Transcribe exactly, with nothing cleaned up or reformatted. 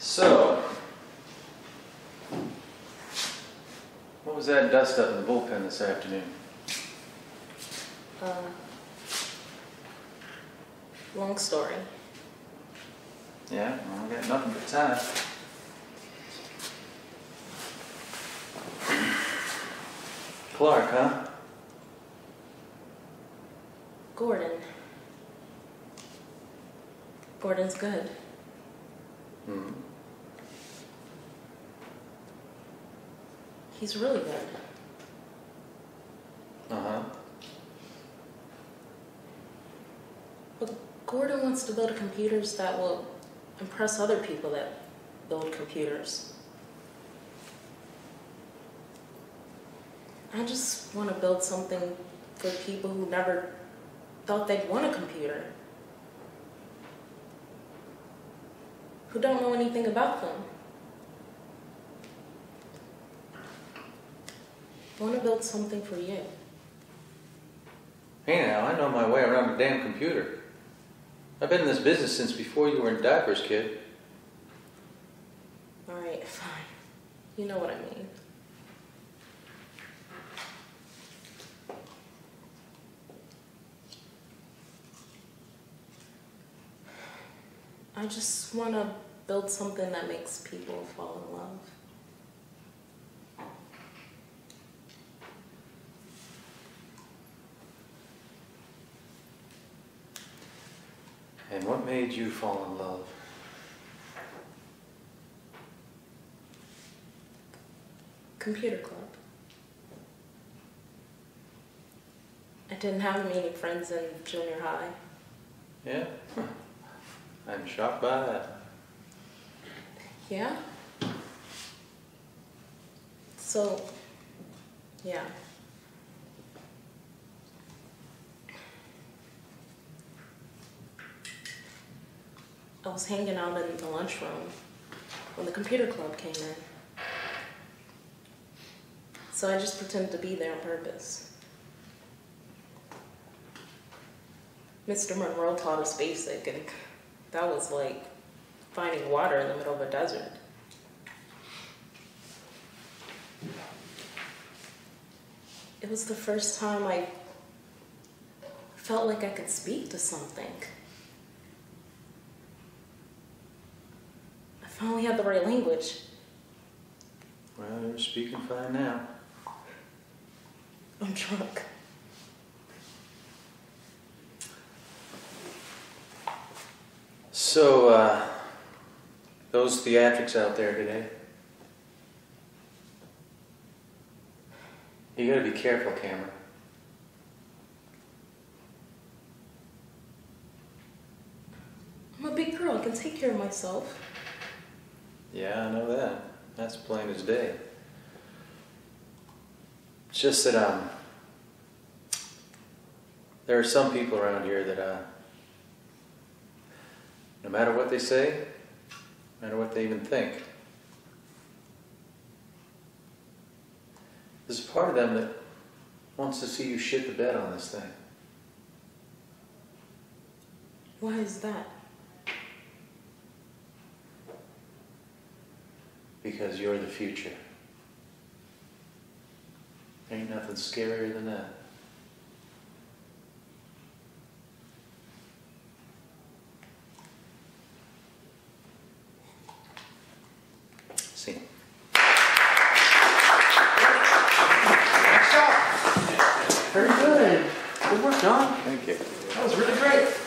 So, what was that dust up in the bullpen this afternoon? Uh, long story. Yeah, well, I got nothing but time. Clark, huh? Gordon. Gordon's good. Hmm. He's really good. Uh-huh. But Gordon wants to build computers that will impress other people that build computers. I just want to build something for people who never thought they'd want a computer, who don't know anything about them. I want to build something for you. Hey now, I know my way around a damn computer. I've been in this business since before you were in diapers, kid. All right, fine. You know what I mean. I just want to build something that makes people fall in love. And what made you fall in love? Computer club. I didn't have many friends in junior high. Yeah? I'm shocked by that. Yeah? So, yeah. I was hanging out in the lunchroom when the computer club came in. So I just pretended to be there on purpose. Mister Monroe taught us basic, and that was like finding water in the middle of a desert. It was the first time I felt like I could speak to something. I finally had the right language. Well, you're speaking fine now. I'm drunk. So, uh, those theatrics out there today, you gotta be careful, Cameron. I'm a big girl, I can take care of myself. Yeah, I know that. That's plain as day. It's just that, um, there are some people around here that, uh, no matter what they say, no matter what they even think, there's a part of them that wants to see you shit the bed on this thing. Why is that? Because you're the future. Ain't nothing scarier than that. See. Very good. Good work, John. Thank you. That was really great.